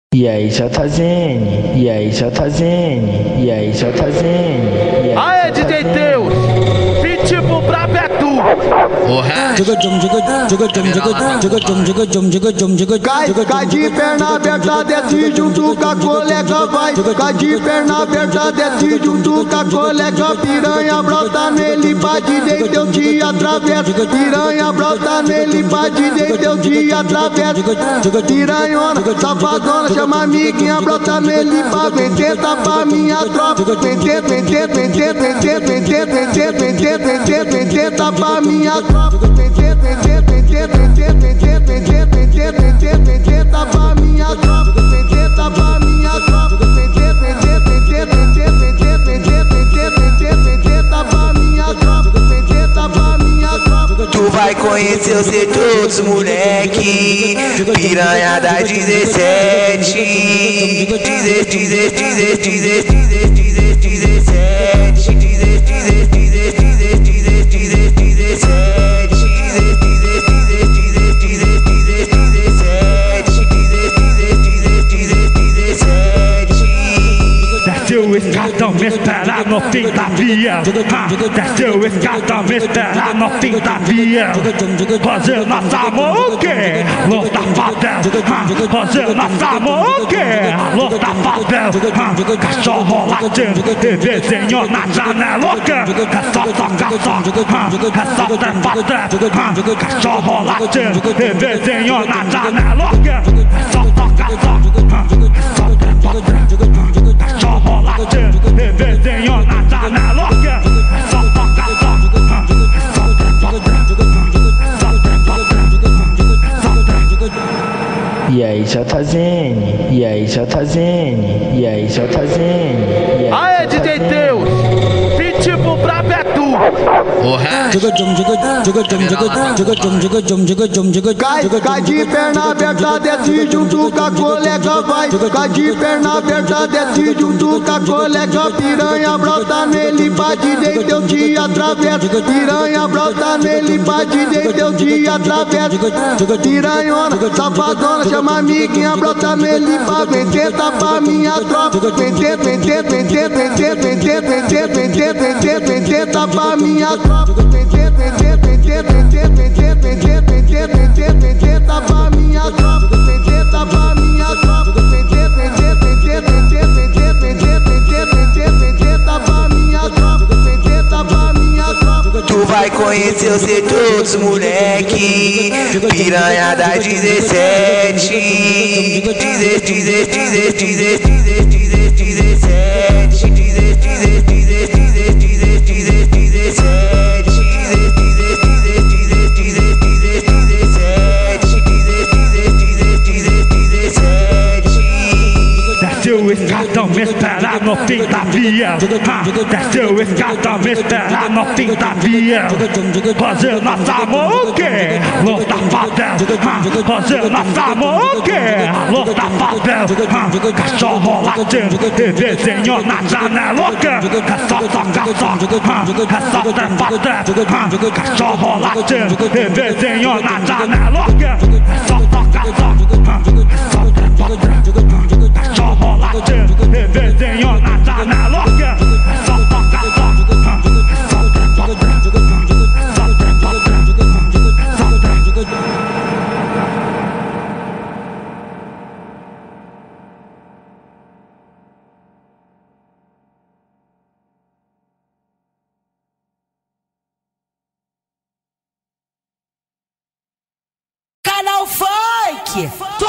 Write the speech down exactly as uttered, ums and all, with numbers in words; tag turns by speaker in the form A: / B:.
A: E aí, J Z N, e aí, J Z N, e aí, J Z N.
B: Aê, D J Teus, pitbull pra Betu.
C: Cai, cai de perna aberta, desce junto com a colega, vai. Cai de perna aberta, desce junto com a colega. Piranha brota nele, pra direita eu te atravesso. Piranha brota nele, pra direita eu te atravesso. Piranhona, safadona, chama a amiguinha, brota nele pra vender, pra minha tropa. Vender, vender, vender, vender, vender, vender, vender, vender, vender, tá pra minha tropa. Vender, vender, vender, vender, vender, vender, vender, vender, vender, tá pra minha tropa. Vender, tá pra minha tropa. Vender, vender, vender, vender, vender, vender, vender, vender, vender, tá pra minha tropa. Vender, tá pra minha tropa.
D: Tu vai conhecer os todos, moleque. Piranha da dezessete, dezessete, dezessete, dezessete, dezessete,
B: Desceu o escadão, me espera no fim da via. Desceu o escadão, me espera no fim da via. Fazendo essa mão o quê? Luta favela. Fazendo essa mão o quê? Luta favela. Cachorro latindo, desenho na janela. É só toca só, é só trepa trepa. Cachorro latindo, desenho na janela. É só toca só, é só trepa trepa. Cachorro latindo, desenho na janela. É só toca só, é só trepa trepa. Só trepa trepa, só trepa.
A: E aí, J Z N, e aí, J Z N, e aí, J Z N.
B: Aê, D J Teus, pitbull pra Betu.
C: Cai, cai de perna aberta, desce junto com a colega, vai. Cai de perna aberta, desce junto com a colega. Piranha brota nele, pra direita eu te atravesso. Piranha brota nele, pra direita eu te atravesso. Piranhona, safadona, chama a amiguinha, brota nele pra vender, tá pra minha tropa. Vender, vender, vender, vender, vender, vender, vender, vender, vender, tá pra minha tropa. Vender, vender, vender, vender, vender, vender, vender, vender, vender, tá pra minha tropa. Vender, tá pra minha tropa. Vender, vender, vender, vender, vender, vender, vender, vender, vender, tá pra minha tropa. Vender, tá pra minha tropa.
D: tu vai conhecer os todos, moleque. Piranha da dezessete, dezessete, dezessete, dezessete, dezessete,
B: Desceu o escadão, me espera no fim da via. Desceu o escadão, me espera no fim da via. Fazendo essa mão o quê? Luta favela. Fazendo essa mão o quê? Luta favela. Cachorro latindo, desenho na janela. É só toca só, é só trepa trepa. Cachorro latindo, desenho na janela. É só toca só, é só trepa trepa. Cachorro latindo, desenho na janela. É só toca só, é só trepa trepa. Só trepa trepa, só trepa.
E: Canal Funk!